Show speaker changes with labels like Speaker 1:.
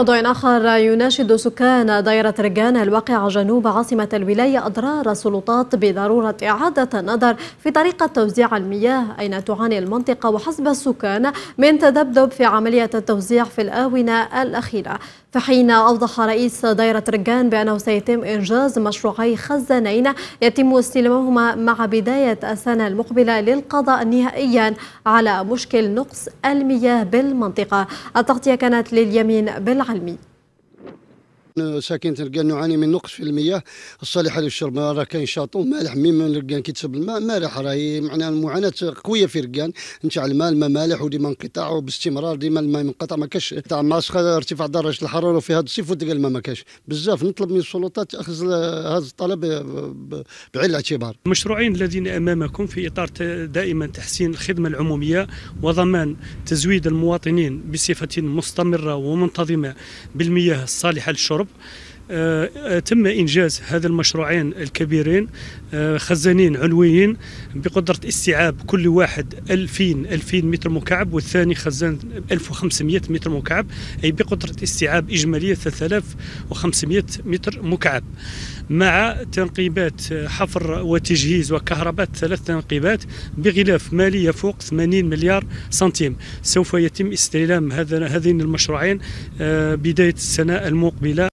Speaker 1: موضوع آخر يناشد سكان دائرة رجان الواقعة جنوب عاصمة الولاية أضرار السلطات بضرورة إعادة النظر في طريقة توزيع المياه، أين تعاني المنطقة وحسب السكان من تذبذب في عملية التوزيع في الآونة الأخيرة. في حين أوضح رئيس دائرة رجان بأنه سيتم إنجاز مشروعي خزانين يتم استلامهما مع بداية السنة المقبلة للقضاء نهائيا على مشكل نقص المياه بالمنطقة. التغطية كانت لليمين بالعلمي.
Speaker 2: ساكنة رجان نعاني من نقص في المياه الصالحة للشرب، راه كاين شاطو مالح من رجان كيتسب الماء مالح، راهي معناها المعاناة قوية في رجان، نتاع الماء مالح وديما انقطاع وباستمرار، ديما الماء منقطع، ما كاش تاع ماسخه ارتفاع درجة الحرارة في هذا الصيف وتلقى الماء ما كاش بزاف. نطلب من السلطات اخذ هذا الطلب بعين الاعتبار.
Speaker 3: المشروعين الذين امامكم في اطار دائما تحسين الخدمة العمومية وضمان تزويد المواطنين بصفة مستمرة ومنتظمة بالمياه الصالحة للشرب. تم إنجاز هذا المشروعين الكبيرين، خزانين علويين بقدرة استيعاب كل واحد 2000 متر مكعب، والثاني خزان 1500 متر مكعب، أي بقدرة استيعاب إجمالية 3500 متر مكعب، مع تنقيبات حفر وتجهيز وكهرباء 3 تنقيبات بغلاف مالي يفوق 80 مليار سنتيم. سوف يتم استلام هذين المشروعين بداية السنة المقبلة.